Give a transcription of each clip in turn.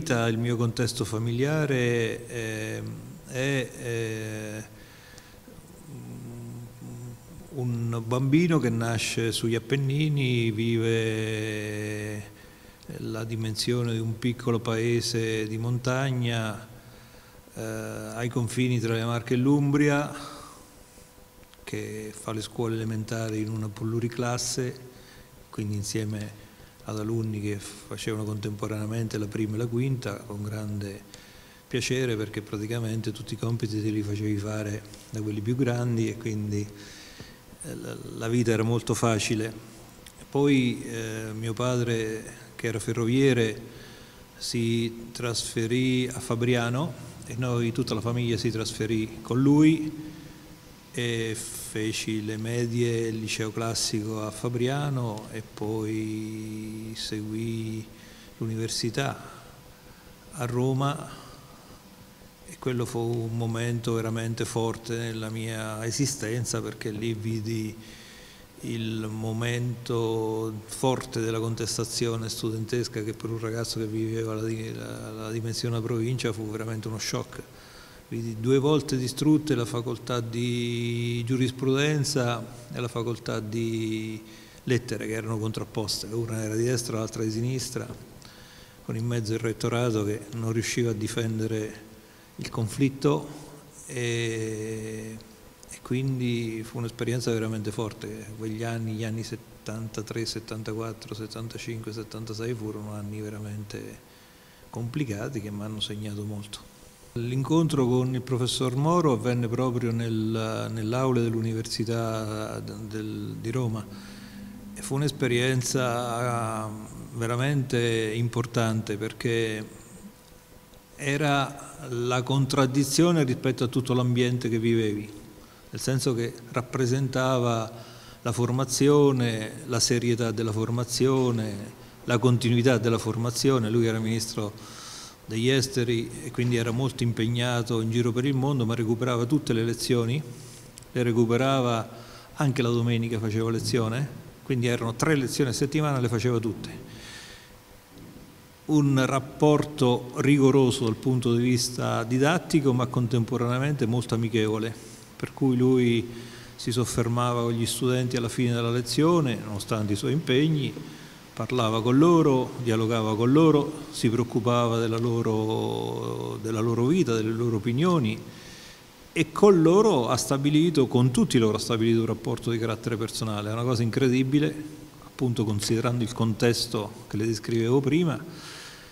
vita, il mio contesto familiare è un bambino che nasce sugli Appennini, vive la dimensione di un piccolo paese di montagna ai confini tra le Marche e l'Umbria, che fa le scuole elementari in una pluriclasse, quindi insieme ad alunni che facevano contemporaneamente la prima e la quinta, con grande piacere, perché praticamente tutti i compiti te li facevi fare da quelli più grandi e quindi la vita era molto facile. Poi mio padre, che era ferroviere, si trasferì a Fabriano e noi, tutta la famiglia, si trasferì con lui e feci le medie e il liceo classico a Fabriano e poi seguì l'università a Roma, e quello fu un momento veramente forte nella mia esistenza, perché lì vidi il momento forte della contestazione studentesca, che per un ragazzo che viveva la dimensione della provincia fu veramente uno shock. Vidi 2 volte distrutte la facoltà di giurisprudenza e la facoltà di lettere, che erano contrapposte, una era di destra, l'altra di sinistra, con in mezzo il rettorato che non riusciva a difendere il conflitto, e quindi fu un'esperienza veramente forte. Quegli anni, gli anni 73, 74, 75, 76 furono anni veramente complicati che mi hanno segnato molto. L'incontro con il professor Moro avvenne proprio nell'aula dell'Università di Roma e fu un'esperienza veramente importante, perché era la contraddizione rispetto a tutto l'ambiente che vivevi, nel senso che rappresentava la formazione, la serietà della formazione, la continuità della formazione. Lui era ministro degli esteri e quindi era molto impegnato in giro per il mondo, ma recuperava tutte le lezioni, le recuperava anche la domenica, faceva lezione, quindi erano 3 lezioni a settimana, le faceva tutte. Un rapporto rigoroso dal punto di vista didattico, ma contemporaneamente molto amichevole, per cui lui si soffermava con gli studenti alla fine della lezione, nonostante i suoi impegni, parlava con loro, dialogava con loro, si preoccupava della loro vita, delle loro opinioni, e con loro con tutti loro ha stabilito un rapporto di carattere personale. È una cosa incredibile, appunto considerando il contesto che le descrivevo prima,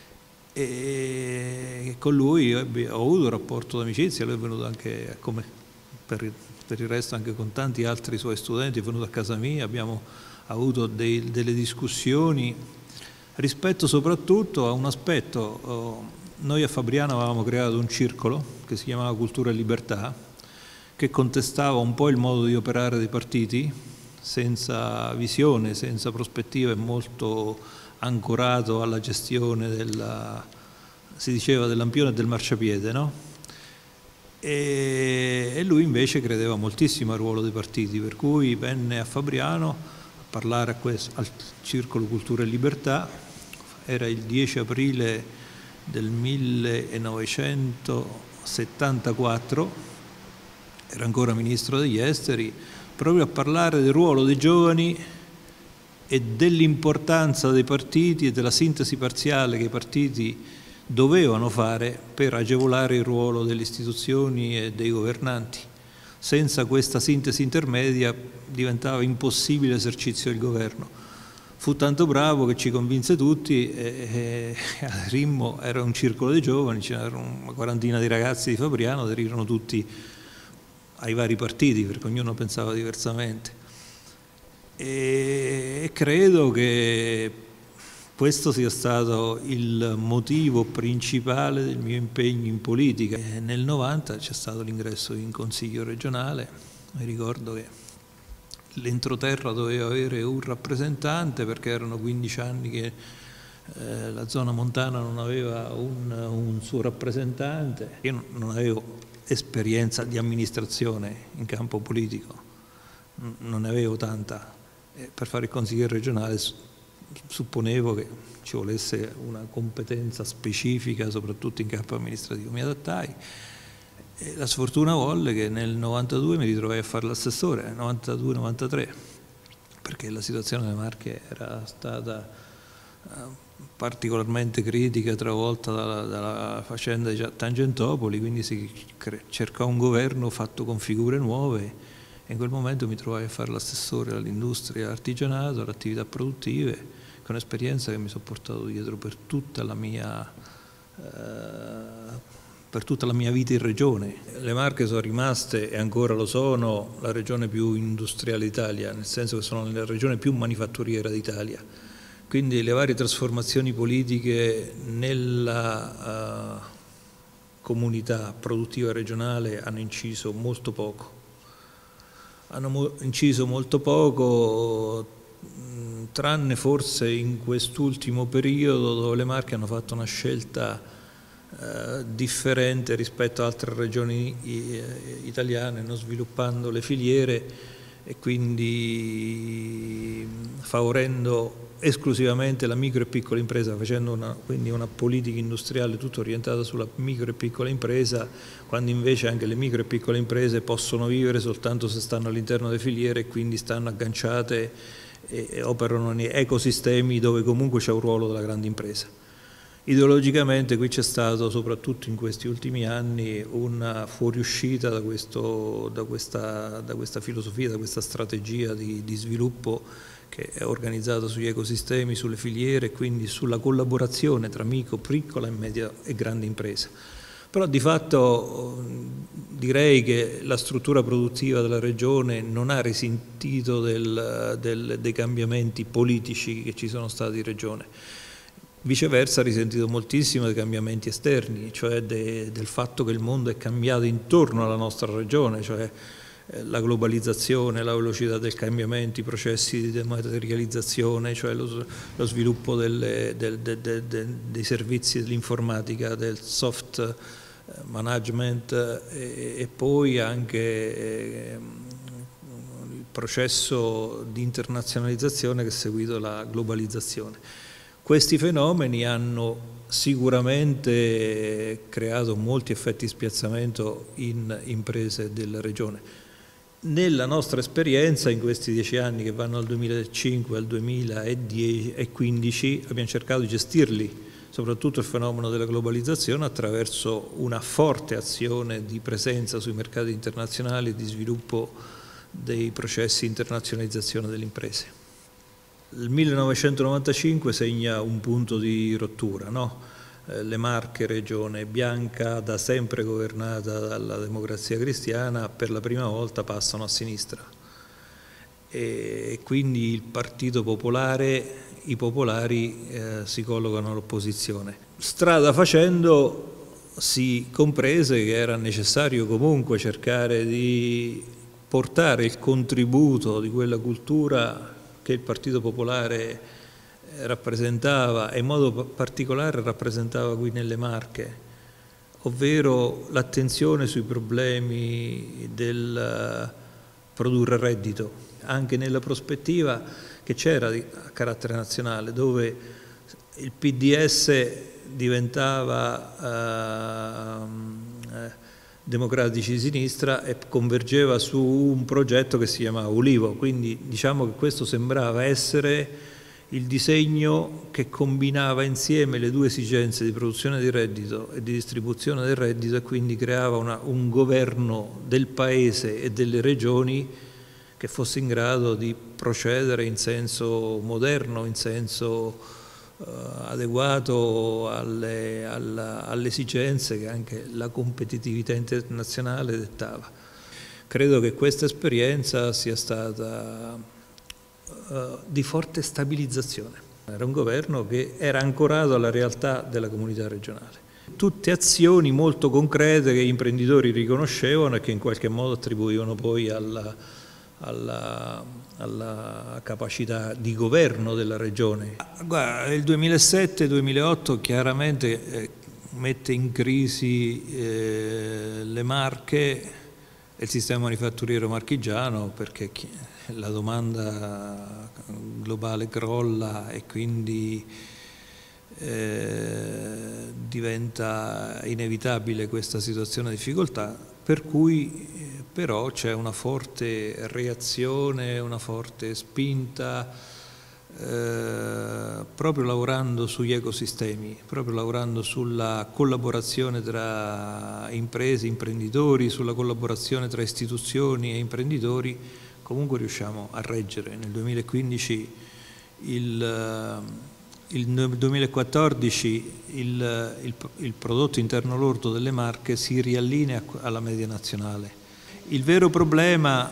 e con lui ho avuto un rapporto d'amicizia. Lui è venuto anche, come per il resto anche con tanti altri suoi studenti, è venuto a casa mia, abbiamo avuto delle discussioni rispetto soprattutto a un aspetto. Noi a Fabriano avevamo creato un circolo che si chiamava Cultura e Libertà, che contestava un po' il modo di operare dei partiti, senza visione, senza prospettiva, e molto ancorato alla gestione si diceva, del lampione e del marciapiede, no? E lui invece credeva moltissimo al ruolo dei partiti, per cui venne a Fabriano a parlare al Circolo Cultura e Libertà. Era il 10 aprile del 1974, era ancora ministro degli esteri, proprio a parlare del ruolo dei giovani e dell'importanza dei partiti e della sintesi parziale che i partiti dovevano fare per agevolare il ruolo delle istituzioni e dei governanti. Senza questa sintesi intermedia diventava impossibile l'esercizio del governo. Fu tanto bravo che ci convinse tutti, e aderimmo. Era un circolo dei giovani, c'era una 40ina di ragazzi di Fabriano, aderirono tutti ai vari partiti, perché ognuno pensava diversamente. E credo che questo sia stato il motivo principale del mio impegno in politica. E nel 90 c'è stato l'ingresso in consiglio regionale. Mi ricordo che l'entroterra doveva avere un rappresentante, perché erano 15 anni che la zona montana non aveva un suo rappresentante. Io non avevo esperienza di amministrazione in campo politico, non ne avevo tanta. Per fare il consigliere regionale supponevo che ci volesse una competenza specifica, soprattutto in campo amministrativo. Mi adattai e la sfortuna volle che nel 92 mi ritrovai a fare l'assessore, nel 92-93, perché la situazione delle Marche era stata particolarmente critica, travolta dalla faccenda di Tangentopoli, quindi si cercò un governo fatto con figure nuove e in quel momento mi trovai a fare l'assessore all'industria, all'artigianato, alle attività produttive, con un'esperienza che mi sono portato dietro per tutta la mia vita in regione. Le Marche sono rimaste, e ancora lo sono, la regione più industriale d'Italia, nel senso che sono la regione più manifatturiera d'Italia. Quindi le varie trasformazioni politiche nella comunità produttiva regionale hanno inciso molto poco. Tranne forse in quest'ultimo periodo dove le Marche hanno fatto una scelta differente rispetto ad altre regioni italiane, non sviluppando le filiere e quindi favorendo esclusivamente la micro e piccola impresa, facendo quindi una politica industriale tutta orientata sulla micro e piccola impresa, quando invece anche le micro e piccole imprese possono vivere soltanto se stanno all'interno delle filiere e quindi stanno agganciate e operano nei ecosistemi dove comunque c'è un ruolo della grande impresa. Ideologicamente qui c'è stato, soprattutto in questi ultimi anni, una fuoriuscita da questa filosofia, da questa strategia di sviluppo che è organizzata sugli ecosistemi, sulle filiere e quindi sulla collaborazione tra micro, piccola, media e grande impresa. Però di fatto direi che la struttura produttiva della regione non ha risentito dei cambiamenti politici che ci sono stati in regione. Viceversa ha risentito moltissimo dei cambiamenti esterni, cioè del fatto che il mondo è cambiato intorno alla nostra regione, cioè la globalizzazione, la velocità del cambiamento, i processi di dematerializzazione, cioè lo sviluppo dei servizi dell'informatica, del soft management e poi anche il processo di internazionalizzazione che è seguito la globalizzazione. Questi fenomeni hanno sicuramente creato molti effetti di spiazzamento in imprese della regione. Nella nostra esperienza in questi 10 anni che vanno dal 2005 al 2015 abbiamo cercato di gestirli, soprattutto il fenomeno della globalizzazione, attraverso una forte azione di presenza sui mercati internazionali e di sviluppo dei processi di internazionalizzazione delle imprese. Il 1995 segna un punto di rottura, no? Le Marche, regione bianca, da sempre governata dalla Democrazia Cristiana, per la prima volta passano a sinistra. E quindi il Partito Popolare, i popolari si collocano all'opposizione. Strada facendo si comprese che era necessario comunque cercare di portare il contributo di quella cultura che il Partito Popolare rappresentava e in modo particolare rappresentava qui nelle Marche, ovvero l'attenzione sui problemi del produrre reddito, anche nella prospettiva che c'era a carattere nazionale, dove il PDS diventava democratici di sinistra e convergeva su un progetto che si chiamava Ulivo, quindi diciamo che questo sembrava essere il disegno che combinava insieme le due esigenze di produzione di reddito e di distribuzione del reddito e quindi creava un governo del paese e delle regioni che fosse in grado di procedere in senso moderno, in senso adeguato alle esigenze che anche la competitività internazionale dettava. Credo che questa esperienza sia stata di forte stabilizzazione. Era un governo che era ancorato alla realtà della comunità regionale. Tutte azioni molto concrete che gli imprenditori riconoscevano e che in qualche modo attribuivano poi alla capacità di governo della regione. Guarda, il 2007-2008 chiaramente mette in crisi le Marche e il sistema manifatturiero marchigiano, perché la domanda globale crolla e quindi diventa inevitabile questa situazione di difficoltà, per cui però c'è una forte reazione, una forte spinta, proprio lavorando sugli ecosistemi, proprio lavorando sulla collaborazione tra imprese, imprenditori, sulla collaborazione tra istituzioni e imprenditori. Comunque riusciamo a reggere. Nel 2015, nel 2014 il prodotto interno lordo delle Marche si riallinea alla media nazionale. Il vero problema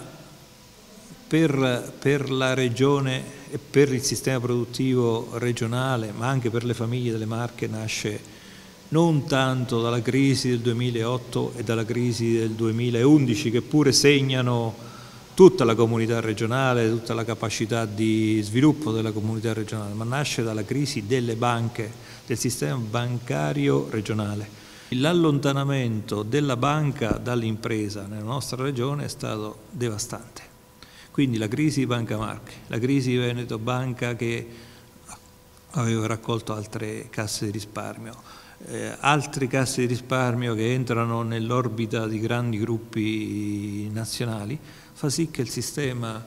per la regione e per il sistema produttivo regionale, ma anche per le famiglie delle Marche, nasce non tanto dalla crisi del 2008 e dalla crisi del 2011, che pure segnano tutta la comunità regionale, tutta la capacità di sviluppo della comunità regionale, ma nasce dalla crisi delle banche, del sistema bancario regionale. L'allontanamento della banca dall'impresa nella nostra regione è stato devastante. Quindi la crisi di Banca Marche, la crisi di Veneto Banca che aveva raccolto altre casse di risparmio, altre casse di risparmio che entrano nell'orbita di grandi gruppi nazionali, fa sì che il sistema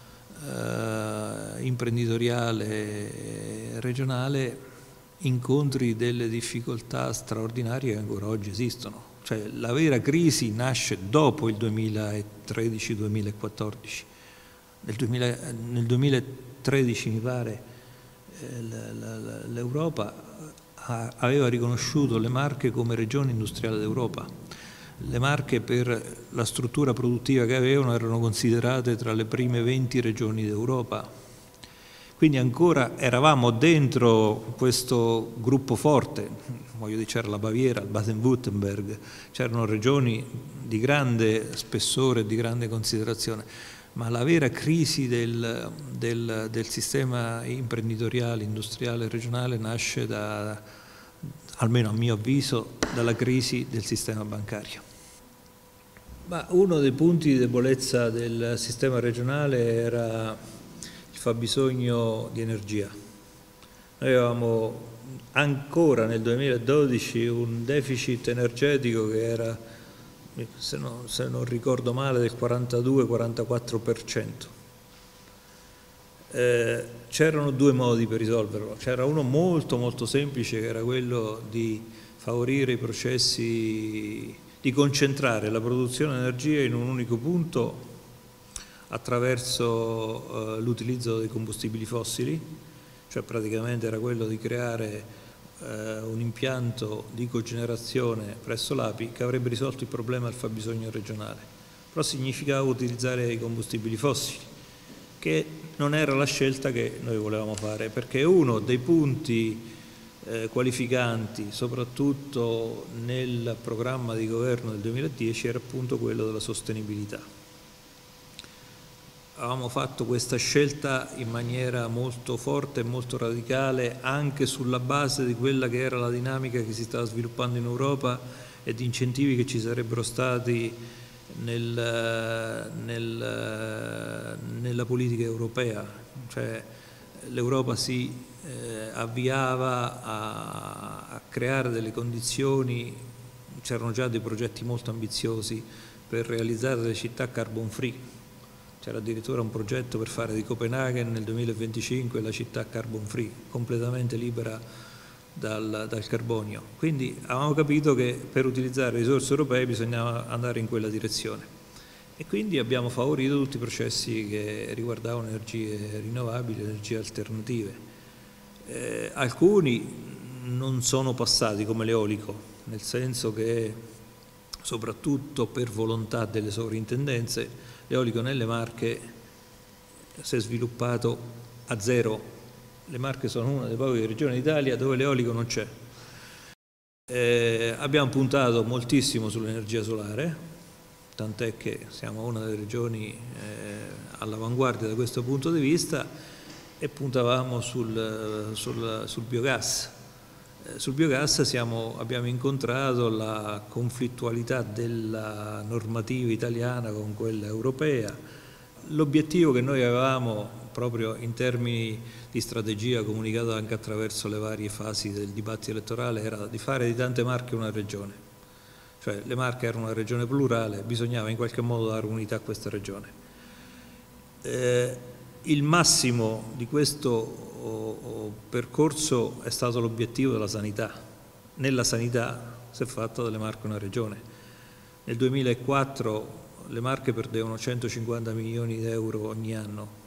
imprenditoriale regionale incontri delle difficoltà straordinarie che ancora oggi esistono. Cioè la vera crisi nasce dopo il 2013-2014. Nel 2013 mi pare l'Europa aveva riconosciuto le Marche come regione industriale d'Europa. Le Marche, per la struttura produttiva che avevano, erano considerate tra le prime 20 regioni d'Europa. Quindi ancora eravamo dentro questo gruppo forte, voglio dire, c'era la Baviera, il Baden-Württemberg, c'erano regioni di grande spessore e di grande considerazione, ma la vera crisi del sistema imprenditoriale, industriale, regionale nasce almeno a mio avviso, dalla crisi del sistema bancario. Ma uno dei punti di debolezza del sistema regionale era il fabbisogno di energia. Noi avevamo ancora nel 2012 un deficit energetico che era, se non ricordo male, del 42-44%. C'erano due modi per risolverlo. C'era uno molto molto semplice, che era quello di favorire i processi, di concentrare la produzione di energia in un unico punto attraverso l'utilizzo dei combustibili fossili, cioè praticamente era quello di creare un impianto di cogenerazione presso l'API che avrebbe risolto il problema del fabbisogno regionale, però significava utilizzare i combustibili fossili, che non era la scelta che noi volevamo fare, perché uno dei punti qualificanti, soprattutto nel programma di governo del 2010, era appunto quello della sostenibilità. Avevamo fatto questa scelta in maniera molto forte e molto radicale, anche sulla base di quella che era la dinamica che si stava sviluppando in Europa e di incentivi che ci sarebbero stati nella politica europea. Cioè l'Europa si avviava a creare delle condizioni, c'erano già dei progetti molto ambiziosi per realizzare delle città carbon free, c'era addirittura un progetto per fare di Copenaghen nel 2025 la città carbon free, completamente libera dal carbonio. Quindi avevamo capito che per utilizzare risorse europee bisognava andare in quella direzione. E quindi abbiamo favorito tutti i processi che riguardavano energie rinnovabili, energie alternative. Alcuni non sono passati come l'eolico, nel senso che soprattutto per volontà delle sovrintendenze l'eolico nelle Marche si è sviluppato a zero. Le Marche sono una delle poche regioni d'Italia dove l'eolico non c'è. Abbiamo puntato moltissimo sull'energia solare, tant'è che siamo una delle regioni all'avanguardia da questo punto di vista, e puntavamo sul biogas. Sul biogas abbiamo incontrato la conflittualità della normativa italiana con quella europea. l'obiettivo che noi avevamo proprio in termini di strategia comunicata anche attraverso le varie fasi del dibattito elettorale era di fare di Tante Marche una regione, cioè le Marche erano una regione plurale, bisognava in qualche modo dare unità a questa regione. Il massimo di questo percorso è stato l'obiettivo della sanità. Nella sanità si è fatta delle Marche una regione. Nel 2004 le Marche perdevano 150 milioni di euro ogni anno.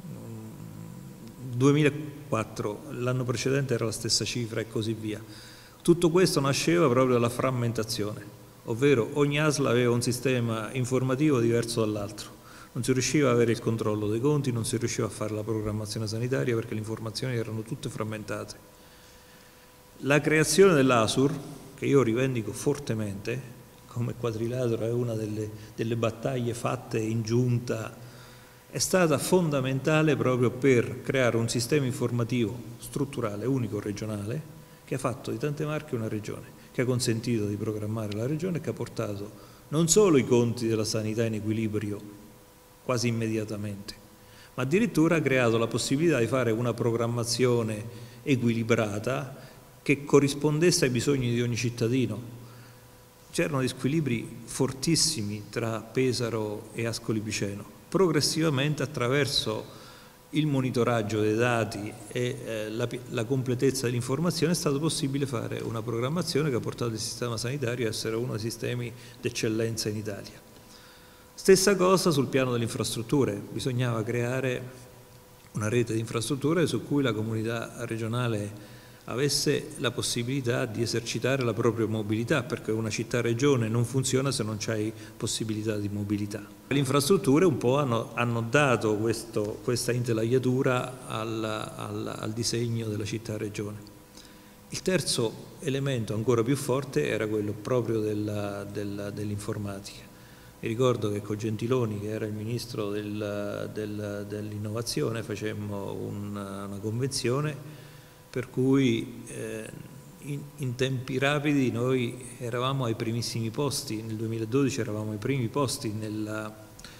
2004, l'anno precedente era la stessa cifra e così via. Tutto questo nasceva proprio dalla frammentazione, ovvero ogni ASL aveva un sistema informativo diverso dall'altro. Non si riusciva ad avere il controllo dei conti, non si riusciva a fare la programmazione sanitaria perché le informazioni erano tutte frammentate. La creazione dell'ASUR, che io rivendico fortemente, come quadrilatero è una delle battaglie fatte in giunta, è stata fondamentale proprio per creare un sistema informativo strutturale, unico, regionale, che ha fatto di Tante Marche una regione, che ha consentito di programmare la regione e che ha portato non solo i conti della sanità in equilibrio quasi immediatamente, ma addirittura ha creato la possibilità di fare una programmazione equilibrata che corrispondesse ai bisogni di ogni cittadino. C'erano dei squilibri fortissimi tra Pesaro e Ascoli Piceno. Progressivamente, attraverso il monitoraggio dei dati e la completezza dell'informazione, è stato possibile fare una programmazione che ha portato il sistema sanitario a essere uno dei sistemi d'eccellenza in Italia. Stessa cosa sul piano delle infrastrutture, bisognava creare una rete di infrastrutture su cui la comunità regionale avesse la possibilità di esercitare la propria mobilità, perché una città-regione non funziona se non c'hai possibilità di mobilità. Le infrastrutture un po' hanno dato questa intelaiatura al disegno della città-regione. Il terzo elemento ancora più forte era quello proprio dell'informatica. Mi ricordo che con Gentiloni, che era il ministro dell'innovazione, facemmo una convenzione per cui in tempi rapidi noi eravamo ai primissimi posti. Nel 2012 eravamo ai primi posti nella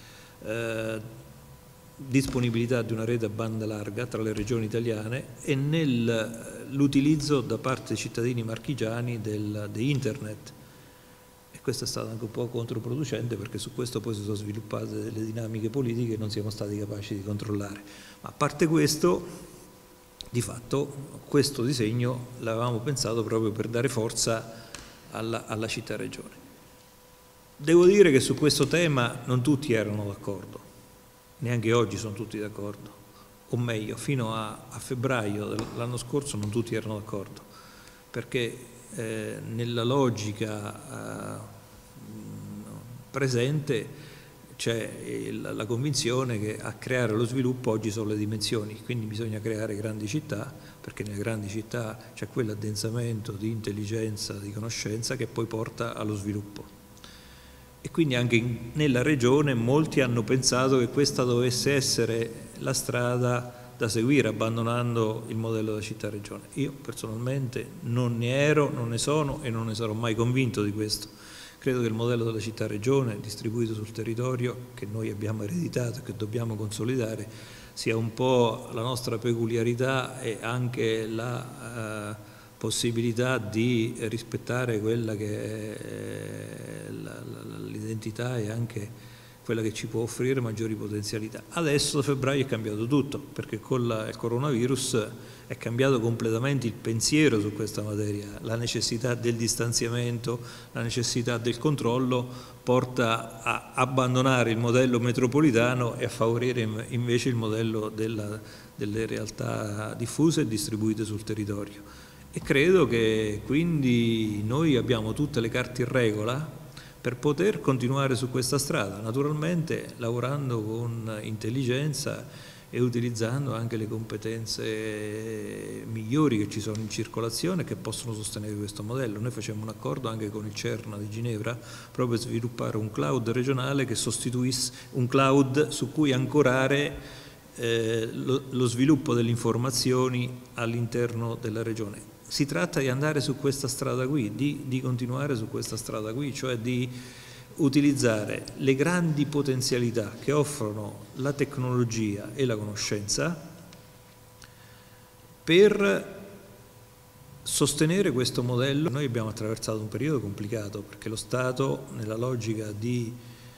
disponibilità di una rete a banda larga tra le regioni italiane e nell'utilizzo da parte dei cittadini marchigiani di internet. Questo è stato anche un po' controproducente perché su questo poi si sono sviluppate delle dinamiche politiche che non siamo stati capaci di controllare. Ma a parte questo, di fatto, questo disegno l'avevamo pensato proprio per dare forza alla città-regione. Devo dire che su questo tema non tutti erano d'accordo, neanche oggi sono tutti d'accordo, o meglio, fino a febbraio dell'anno scorso non tutti erano d'accordo, perché nella logica presente c'è la convinzione che a creare lo sviluppo oggi sono le dimensioni, quindi bisogna creare grandi città, perché nelle grandi città c'è quell'addensamento di intelligenza, di conoscenza che poi porta allo sviluppo. E quindi anche nella regione molti hanno pensato che questa dovesse essere la strada da seguire, abbandonando il modello della città-regione. Io personalmente non ne ero, non ne sono e non ne sarò mai convinto di questo. Credo che il modello della città-regione distribuito sul territorio, che noi abbiamo ereditato e che dobbiamo consolidare, sia un po' la nostra peculiarità e anche la possibilità di rispettare quella che è l'identità e anche quella che ci può offrire maggiori potenzialità. Adesso da febbraio è cambiato tutto, perché con il coronavirus è cambiato completamente il pensiero su questa materia. La necessità del distanziamento, la necessità del controllo porta a abbandonare il modello metropolitano e a favorire invece il modello delle realtà diffuse e distribuite sul territorio. E credo che quindi noi abbiamo tutte le carte in regola per poter continuare su questa strada, naturalmente lavorando con intelligenza e utilizzando anche le competenze migliori che ci sono in circolazione e che possono sostenere questo modello. Noi facciamo un accordo anche con il CERN di Ginevra proprio per sviluppare un cloud regionale che sostituisse un cloud su cui ancorare lo sviluppo delle informazioni all'interno della regione. Si tratta di andare su questa strada qui, di continuare su questa strada qui, cioè di utilizzare le grandi potenzialità che offrono la tecnologia e la conoscenza per sostenere questo modello. Noi abbiamo attraversato un periodo complicato perché lo Stato, nella logica di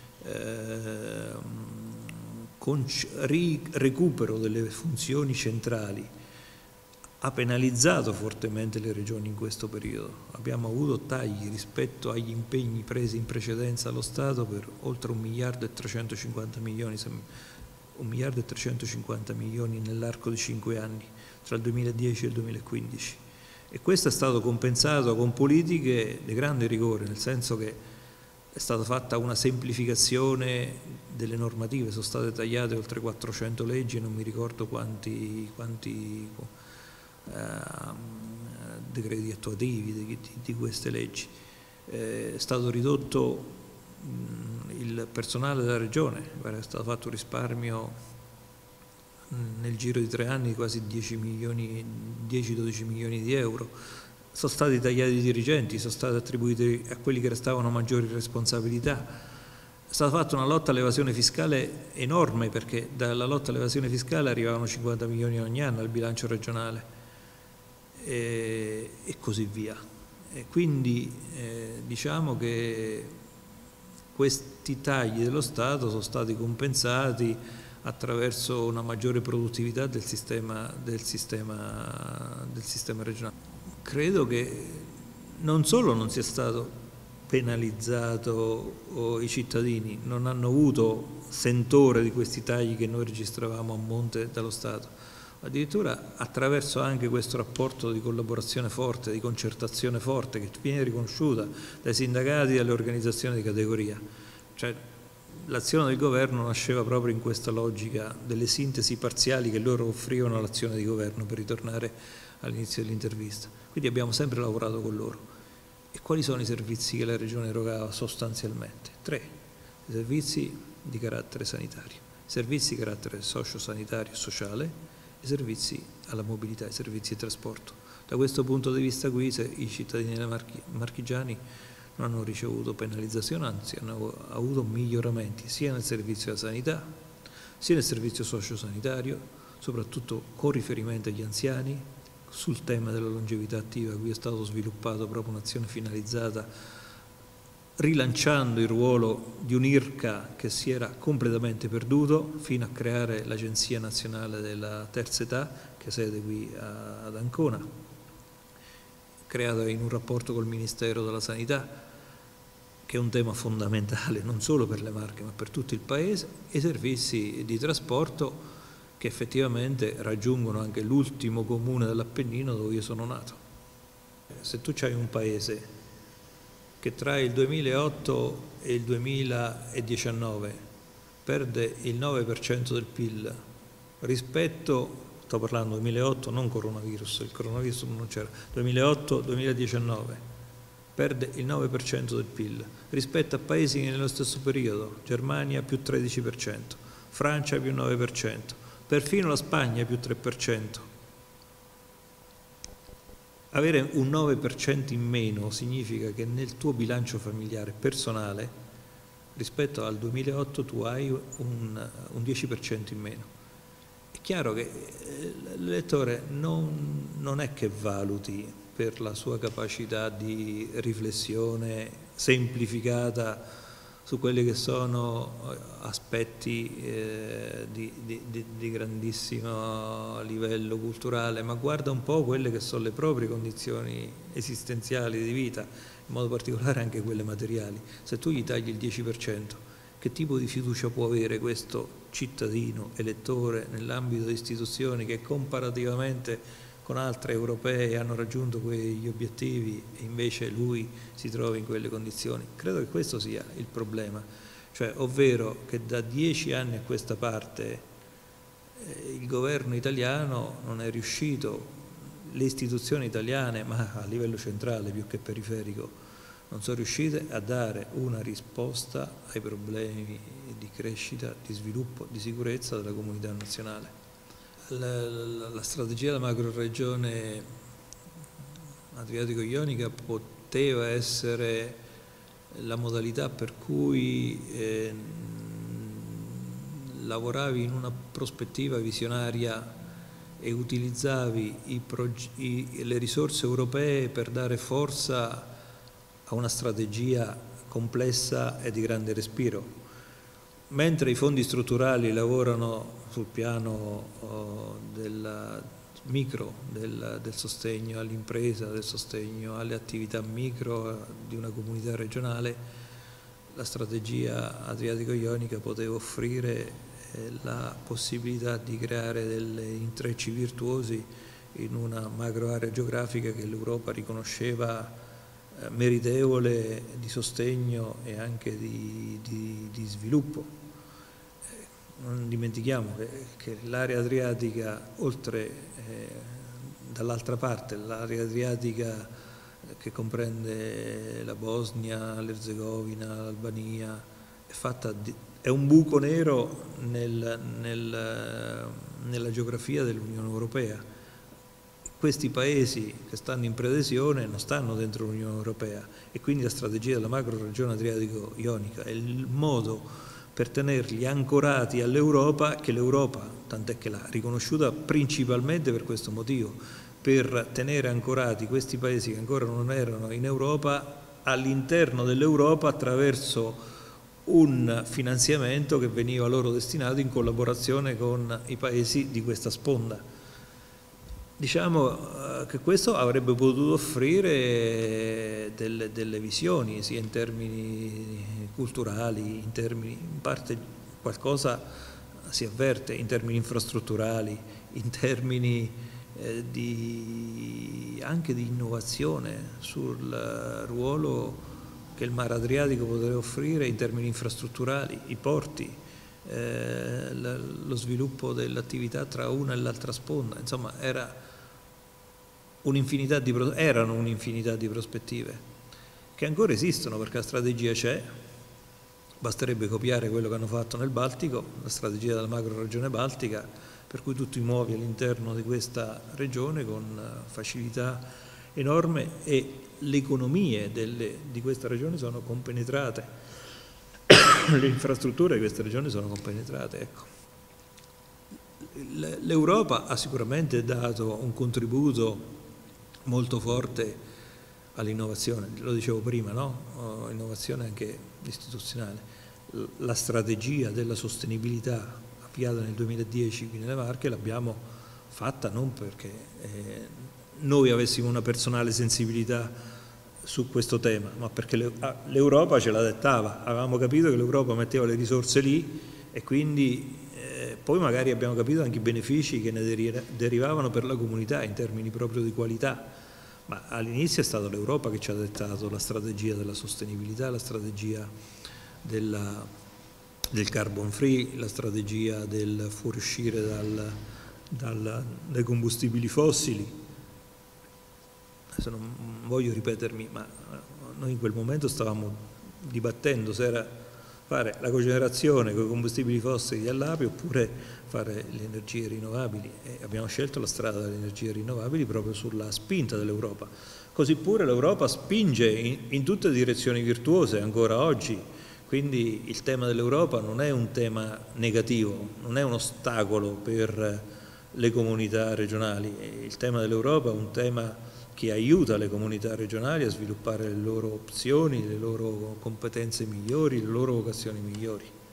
recupero delle funzioni centrali, ha penalizzato fortemente le regioni in questo periodo. Abbiamo avuto tagli rispetto agli impegni presi in precedenza dallo Stato per oltre 1 miliardo e 350 milioni, 1 miliardo e 350 milioni nell'arco di 5 anni, tra il 2010 e il 2015. E questo è stato compensato con politiche di grande rigore, nel senso che è stata fatta una semplificazione delle normative, sono state tagliate oltre 400 leggi e non mi ricordo quanti decreti attuativi di queste leggi. È stato ridotto il personale della regione, è stato fatto un risparmio nel giro di 3 anni di quasi 10-12 milioni di euro. Sono stati tagliati i dirigenti, sono stati attribuiti a quelli che restavano maggiori responsabilità. È stata fatta una lotta all'evasione fiscale enorme, perché dalla lotta all'evasione fiscale arrivavano 50 milioni ogni anno al bilancio regionale e così via. E quindi diciamo che questi tagli dello Stato sono stati compensati attraverso una maggiore produttività del sistema regionale. Credo che non solo non sia stato penalizzato i cittadini, non hanno avuto sentore di questi tagli che noi registravamo a monte dallo Stato, addirittura attraverso anche questo rapporto di collaborazione forte, di concertazione forte, che viene riconosciuta dai sindacati e dalle organizzazioni di categoria. Cioè, l'azione del governo nasceva proprio in questa logica delle sintesi parziali che loro offrivano all'azione di governo, per ritornare all'inizio dell'intervista. Quindi abbiamo sempre lavorato con loro. E quali sono i servizi che la Regione erogava sostanzialmente? 3. I servizi di carattere sanitario, i servizi di carattere socio-sanitario e sociale, i servizi alla mobilità, i servizi di trasporto. Da questo punto di vista qui i cittadini marchigiani non hanno ricevuto penalizzazioni, anzi hanno avuto miglioramenti sia nel servizio della sanità, sia nel servizio socio-sanitario, soprattutto con riferimento agli anziani. Sul tema della longevità attiva qui è stato sviluppato proprio un'azione finalizzata, rilanciando il ruolo di un IRCA che si era completamente perduto, fino a creare l'Agenzia Nazionale della Terza Età, che ha sede qui ad Ancona, creata in un rapporto col Ministero della Sanità, che è un tema fondamentale non solo per le Marche ma per tutto il Paese, e i servizi di trasporto che effettivamente raggiungono anche l'ultimo comune dell'Appennino dove io sono nato. Se tu hai un paese che tra il 2008 e il 2019 perde il 9% del PIL rispetto, sto parlando 2008, non coronavirus, il coronavirus non c'era, 2008-2019, perde il 9% del PIL rispetto a paesi che nello stesso periodo, Germania più 13%, Francia più 9%, perfino la Spagna più 3%. Avere un 9% in meno significa che nel tuo bilancio familiare personale rispetto al 2008 tu hai un 10% in meno. È chiaro che l'elettore non è che valuti per la sua capacità di riflessione semplificata su quelli che sono aspetti di grandissimo livello culturale, ma guarda un po' quelle che sono le proprie condizioni esistenziali di vita, in modo particolare anche quelle materiali. Se tu gli tagli il 10%, che tipo di fiducia può avere questo cittadino, elettore, nell'ambito di istituzioni che comparativamente con altre europee hanno raggiunto quegli obiettivi e invece lui si trova in quelle condizioni? Credo che questo sia il problema, cioè, ovvero che da 10 anni a questa parte il governo italiano non è riuscito, le istituzioni italiane, ma a livello centrale più che periferico, non sono riuscite a dare una risposta ai problemi di crescita, di sviluppo, di sicurezza della comunità nazionale. La strategia della macroregione adriatico-ionica poteva essere la modalità per cui lavoravi in una prospettiva visionaria e utilizzavi le risorse europee per dare forza a una strategia complessa e di grande respiro. Mentre i fondi strutturali lavorano sul piano del sostegno all'impresa, del sostegno alle attività micro di una comunità regionale, la strategia adriatico-ionica poteva offrire la possibilità di creare degli intrecci virtuosi in una macro area geografica che l'Europa riconosceva meritevole di sostegno e anche di sviluppo. Non dimentichiamo che l'area adriatica, oltre dall'altra parte, l'area adriatica che comprende la Bosnia, l'Erzegovina, l'Albania, è un buco nero nella geografia dell'Unione Europea. Questi paesi che stanno in preadesione non stanno dentro l'Unione Europea e quindi la strategia della macro regione adriatico-ionica è il modo per tenerli ancorati all'Europa, che l'Europa, tant'è che l'ha riconosciuta principalmente per questo motivo, per tenere ancorati questi paesi che ancora non erano in Europa all'interno dell'Europa attraverso un finanziamento che veniva loro destinato in collaborazione con i paesi di questa sponda. Diciamo che questo avrebbe potuto offrire delle visioni, sia in termini culturali, in parte qualcosa si avverte, in termini infrastrutturali, in termini anche di innovazione sul ruolo che il mare Adriatico poteva offrire in termini infrastrutturali, i porti, lo sviluppo dell'attività tra una e l'altra sponda, insomma erano un'infinità di prospettive che ancora esistono perché la strategia c'è, basterebbe copiare quello che hanno fatto nel Baltico, la strategia della macro regione baltica, per cui tu ti muovi all'interno di questa regione con facilità enorme e le economie di questa regione sono compenetrate, le infrastrutture di questa regione sono compenetrate. Ecco. L'Europa ha sicuramente dato un contributo molto forte all'innovazione, lo dicevo prima, no? Innovazione anche istituzionale. La strategia della sostenibilità avviata nel 2010 qui nelle Marche l'abbiamo fatta non perché noi avessimo una personale sensibilità su questo tema, ma perché l'Europa ce la dettava, avevamo capito che l'Europa metteva le risorse lì e quindi poi magari abbiamo capito anche i benefici che ne derivavano per la comunità in termini proprio di qualità, ma all'inizio è stata l'Europa che ci ha dettato la strategia della sostenibilità, la strategia del carbon free, la strategia del fuoriuscire dai combustibili fossili. Adesso non voglio ripetermi, ma noi in quel momento stavamo dibattendo se era fare la cogenerazione con i combustibili fossili all'ape oppure fare le energie rinnovabili e abbiamo scelto la strada delle energie rinnovabili proprio sulla spinta dell'Europa. Così pure l'Europa spinge in tutte le direzioni virtuose ancora oggi, quindi il tema dell'Europa non è un tema negativo, non è un ostacolo per le comunità regionali, il tema dell'Europa è un tema che aiuta le comunità regionali a sviluppare le loro opzioni, le loro competenze migliori, le loro vocazioni migliori.